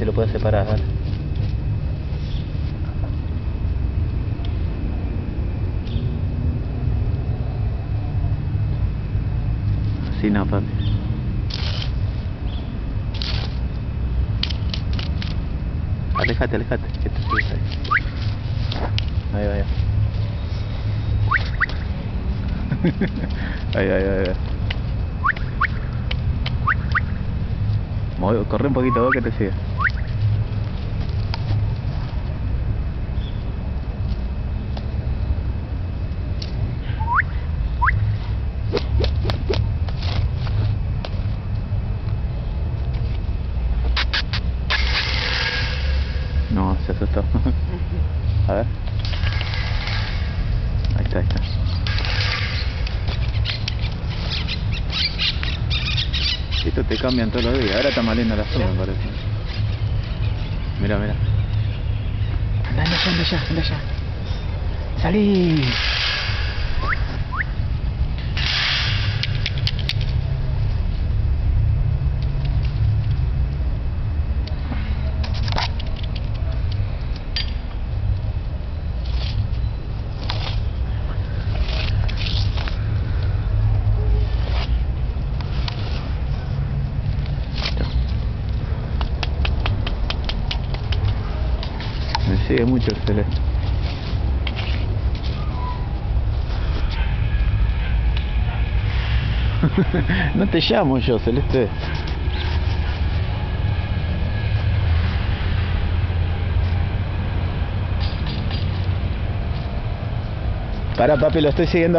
si lo puedes separar. Dale. Así no, papi. Alejate, alejate, que te subes ahí. Ahí va, ahí va. Ahí va, ahí va, ahí va. Corre un poquito vos que te sigue. No, se asustó. A ver. Ahí está, ahí está. Esto te cambian todos los días. Ahora está más linda la zona, me parece. Mira, mira. Anda, anda allá, anda allá, anda allá. ¡Salí! Me sigue mucho el Celeste. No te llamo yo, Celeste. Para, papi, lo estoy siguiendo.